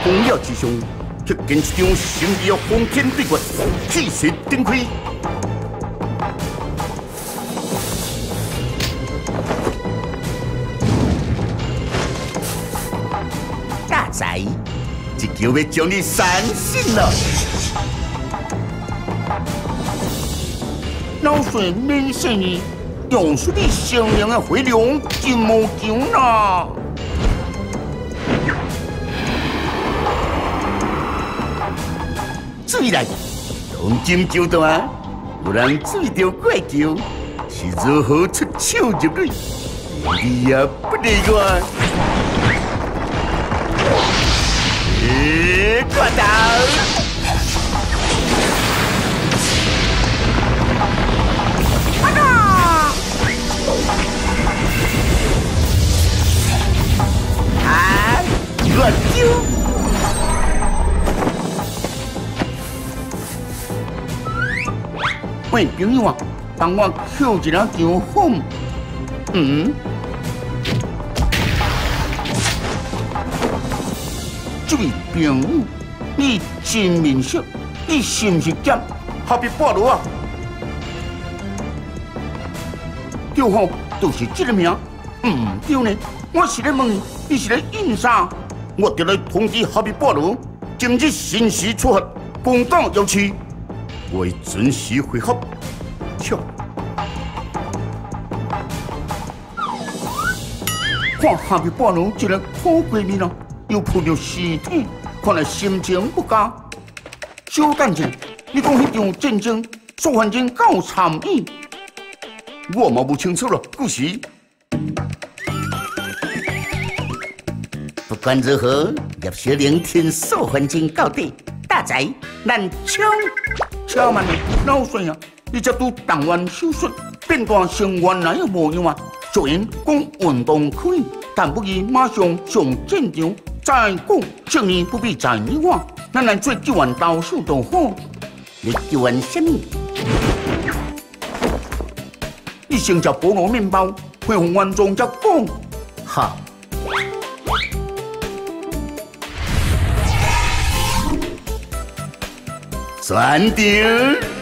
公庙之上，却见一场神秘的封天对决，气势展开。大仔，这球要将你三振了。老水免生呢，用出你生命的回龙金毛球啦！水来，黄金球弹，有人水着怪球，是如何出手入里，你也不例外。看到！啊！乱球！喂，朋友啊，帮我扣一两球好？这位朋友，你真面熟，你是不是兼哈比巴罗啊？对吼，就是这个名。对呢，我是咧问你是咧应啥？我就来通知哈比巴罗，今日申时出发，公道要去，我会准时回合。瞧，看哈比巴罗一个好闺蜜啊！又碰到尸体，看来心情不佳。小等者，你讲迄场战争，受害人够参与？我嘛不清楚了，故事。不管如何，叶小玲听受害人到底。大仔，咱抢！且慢咧，老孙啊，你这拄动完手术，变大成原来的模样啊！虽然讲运动可以，但不宜马上上战场。再讲，胜利不必在你我，咱来做救援投手就好。你救援什么？你先食菠萝面包，配红丸中才讲。好。全场